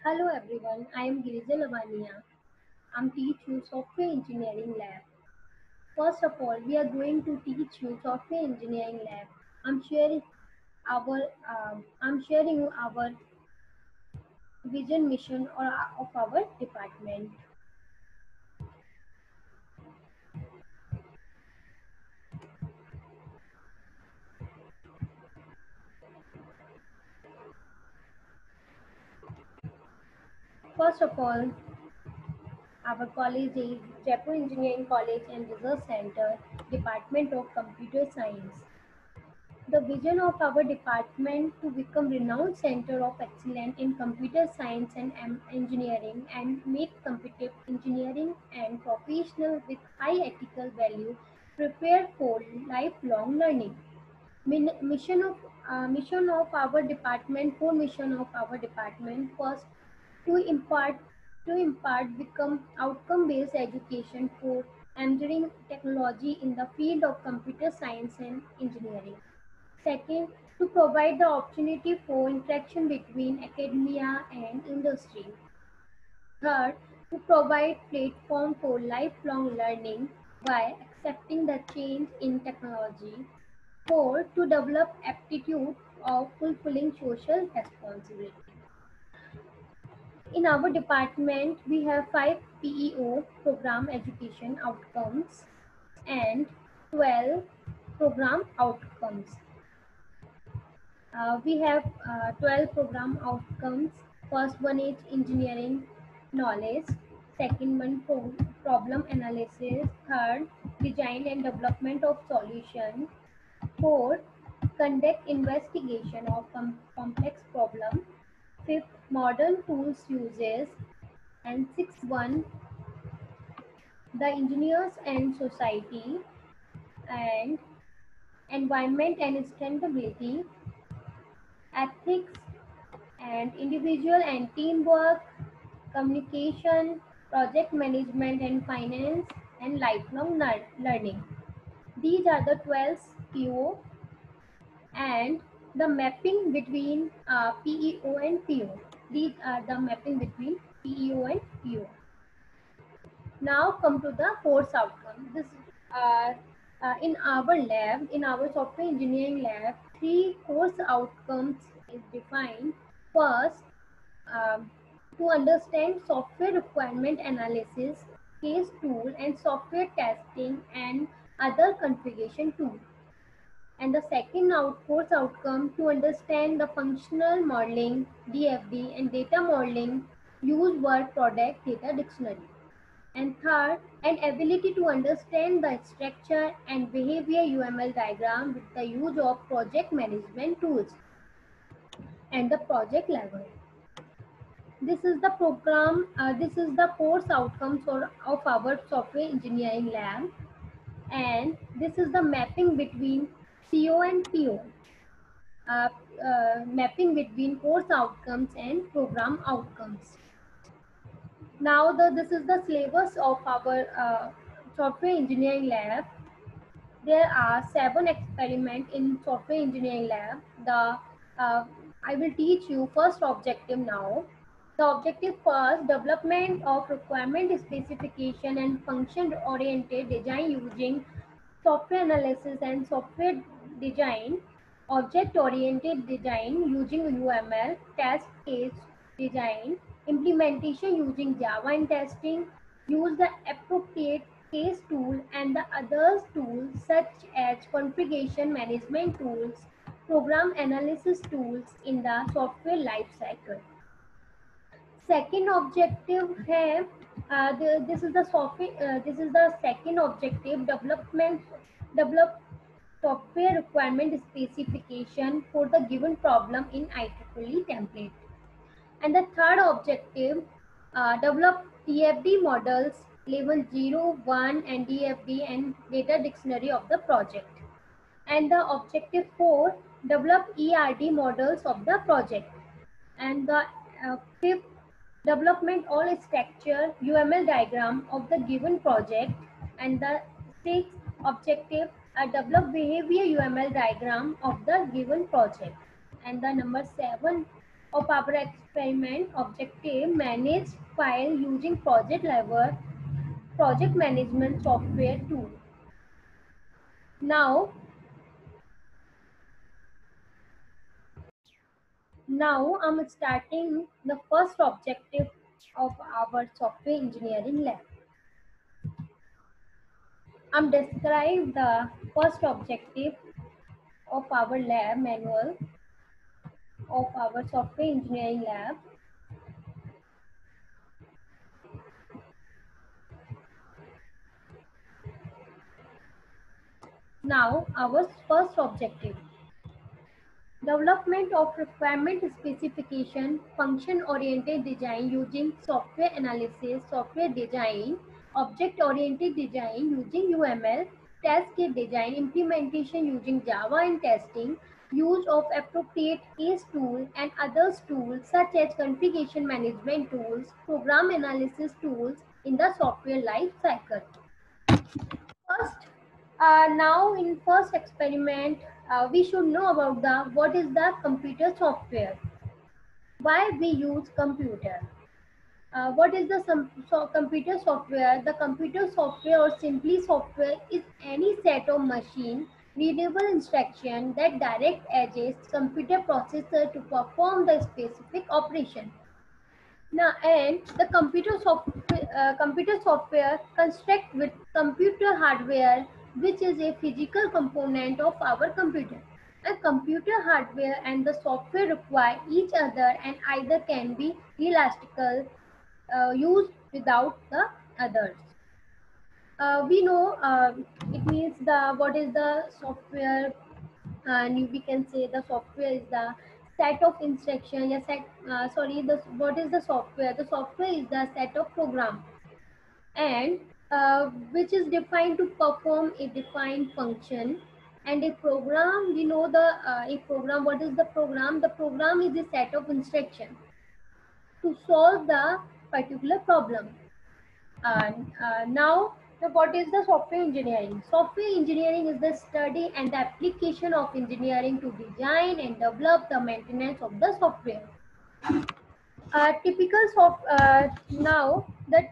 Hello everyone, I am Girija Lavania. I'm teach you software engineering lab. First of all, we are going to teach you software engineering lab. I'm sharing our vision mission of our department. First of all, our college is Jaipur Engineering College and Research Center, Department of Computer Science. The vision of our department to become renowned center of excellence in computer science and engineering and make competitive engineering and professional with high ethical value prepared for lifelong learning. Mission of our department, core mission of our department, first to impart become outcome based education for entering technology in the field of computer science and engineering. Second, to provide the opportunity for interaction between academia and industry. Third, to provide platform for lifelong learning by accepting the change in technology. Fourth, to develop aptitude of fulfilling social responsibility. In our department, we have 5 PEO program education outcomes and 12 program outcomes. We have 12 program outcomes. First one is engineering knowledge. Second one problem analysis. Third, design and development of solution. Fourth, conduct investigation of complex problem. Fifth, modern tools uses. And sixth one, the engineers and society and environment and sustainability, ethics and individual and teamwork, communication, project management and finance, and lifelong learning. These are the 12 PO and the mapping between PEO and PO. These are the mapping between PEO and PO. Now come to the course outcome. This uh, in our lab, in our software engineering lab, three course outcomes is defined. First, um, to understand software requirement analysis, case tool, and software testing and other configuration tools. And the second course outcome to understand the functional modeling, DFD, and data modeling, use word product data dictionary. And third, an ability to understand the structure and behavior UML diagram with the use of project management tools and the project level. This is the course outcomes of our software engineering lab, and this is the mapping between CO and PO, uh, mapping between course outcomes and program outcomes. Now, this is the syllabus of our software engineering lab. There are 7 experiments in software engineering lab. Uh, I will teach you first objective now. The objective first, development of requirement specification and function-oriented design using software analysis and software design, object-oriented design using UML, test case design, implementation using Java and testing, use the appropriate case tool and the others tools such as configuration management tools, program analysis tools in the software lifecycle. Second objective है this is the second objective, develop software requirement specification for the given problem in IEEE template. And the third objective, develop DFD models level 0, 1 and DFD and data dictionary of the project. And the objective 4, develop ERD models of the project. And the fifth, development all structure UML diagram of the given project. And the sixth objective, develop behavior UML diagram of the given project. And the number 7, of our experiment objective: manage file using project level project management software tool. Now, now I'm starting the first objective of our software engineering lab. I'm describe the first objective of our lab manual of our software engineering lab. Now, our first objective: development of requirement specification, function-oriented design using software analysis, software design, object-oriented design using UML, test kit design, implementation using Java and testing, use of appropriate case tool and others tools such as configuration management tools, program analysis tools in the software life cycle. First, now in first experiment, we should know about the what is the computer software, why we use computer. What is the computer software? The computer software, or simply software, is any set of machine readable instruction that direct edges computer processor to perform the specific operation. Now, and the computer software construct with computer hardware, which is a physical component of our computer. A computer hardware and the software require each other and either can be elastical used without the others. We know it means the what is the software, and we can say the software is the set of instruction. Yeah, sorry, the what is the software? The software is the set of program, and which is defined to perform a defined function. And a program, we know the a program. What is the program? The program is a set of instruction to solve the particular problem. And now, what is the software engineering? Software engineering is the study and the application of engineering to design and develop the maintenance of the software. Typical now that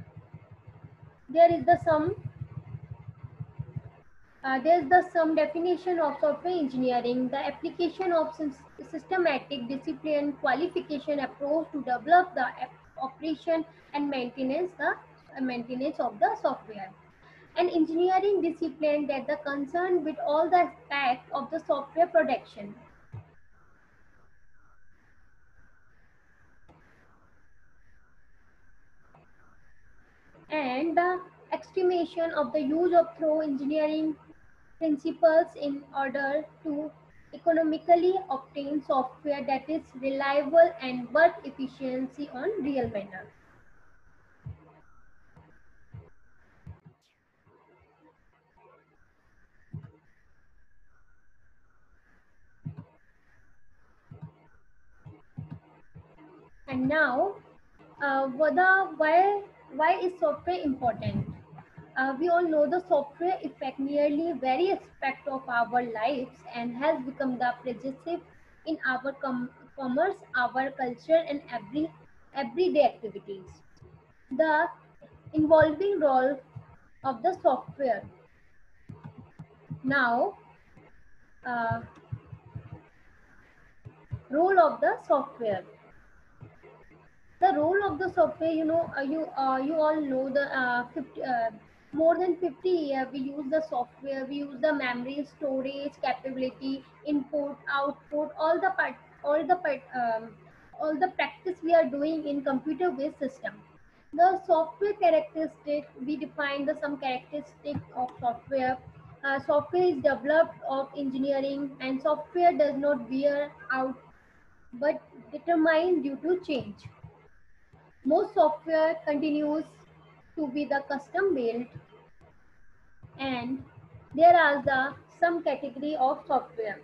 there is the some there's the some definition of software engineering: the application of systematic discipline qualification approach to develop the operation and maintenance of the software. An engineering discipline that the concern with all the aspects of the software production. And the estimation of the use of through engineering principles in order to economically obtain software that is reliable and work efficiency on real manner. And now, why is software important? We all know the software affect nearly very aspect of our lives and has become the pervasive in our commerce, our culture, and everyday activities. The involving role of the software. Now, uh, role of the software. The role of the software, you all know the 50, more than 50 years we use the software, we use the memory, storage capability, input, output, all the practice we are doing in computer based system. The software characteristic, we define the some characteristic of software. Software is developed of engineering, and software does not wear out but determined due to change. Most software continues to be the custom built, and there are some category of software.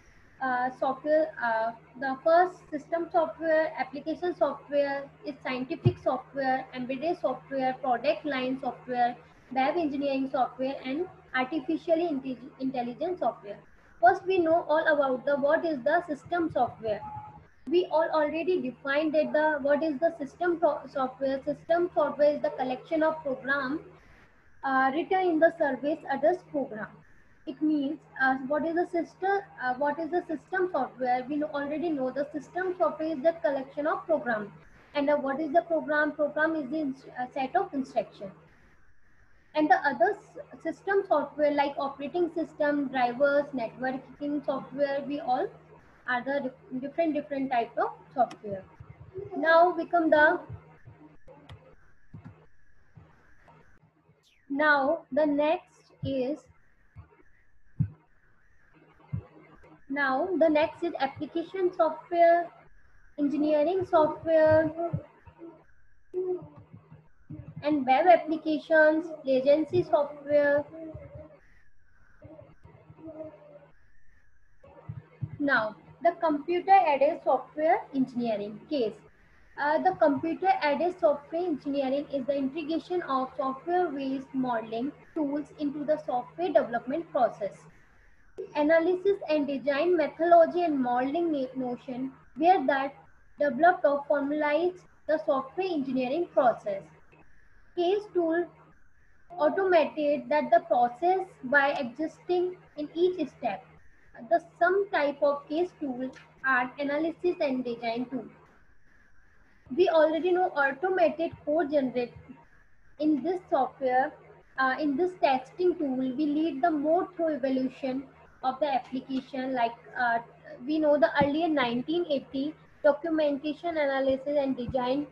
The first system software, application software is scientific software, embedded software, product line software, web engineering software, and artificially intelligent software. First, we know all about the what is the system software. We all already defined that the what is the software. System software is the collection of programs written in the service address program. It means what is the system? What is the system software? We already know the system software is the collection of programs. And what is the program? Program is the set of instructions. And the other system software like operating system, drivers, networking software, we all are the different types of software. Now we come the now the next is now the next is application software, engineering software, and web applications, agency software. Now, the computer-aided software engineering case. The computer-aided software engineering is the integration of software-based modeling tools into the software development process. Analysis and design methodology and modeling notion where that developed or formalized the software engineering process. Case tool automated that the process by existing in each step. The some type of case tools are analysis and design tool. We already know automated code generate in this software. In this testing tool, we lead the more through evolution of the application. Like we know the earlier 1980 documentation analysis and design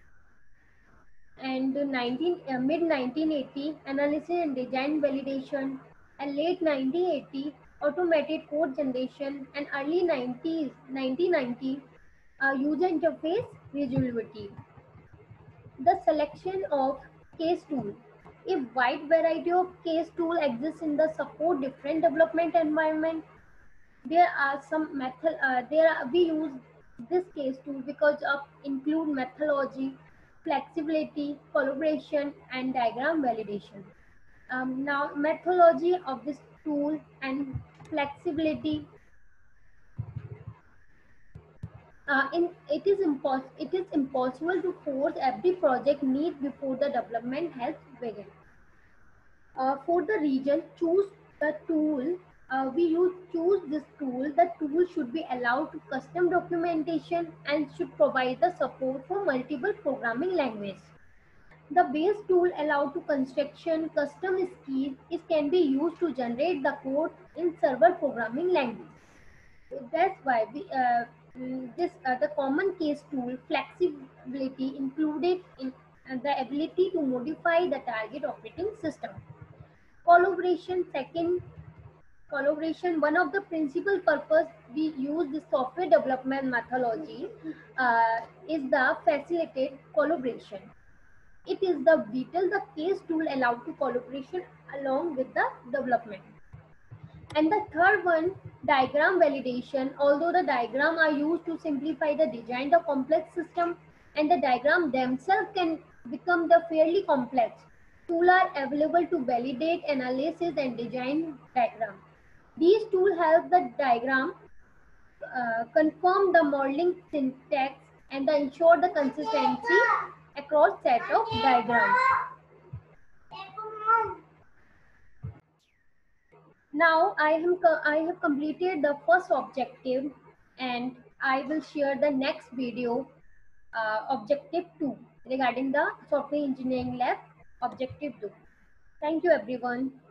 and mid 1980 analysis and design validation and late 1980 automated code generation and early 90s 1990 user interface reusability. The selection of case tool. A wide variety of case tool exists in the support different development environment. There are some method. We use this case tool because of include methodology, flexibility, collaboration, and diagram validation. Now, methodology of this tool and flexibility. It is impossible to force every project need before the development has begun. For the region, choose the tool. Choose this tool. The tool should be allowed to custom documentation and should provide the support for multiple programming languages. The base tool allowed to construction custom schemes is can be used to generate the code in server programming language. That's why the common case tool flexibility included in the ability to modify the target operating system. Collaboration second collaboration one of the principal purpose we use the software development methodology is the facilitate collaboration. It is the vital the case tool allowed to collaboration along with the development. And the third one, diagram validation. Although the diagram are used to simplify the design of complex system, and the diagram themselves can become the fairly complex. Tools are available to validate, analysis, and design diagram. These tools help the diagram confirm the modeling syntax and ensure the consistency across set of diagrams. Now I have completed the first objective and I will share the next video objective 2 regarding the software engineering lab objective 2. Thank you everyone.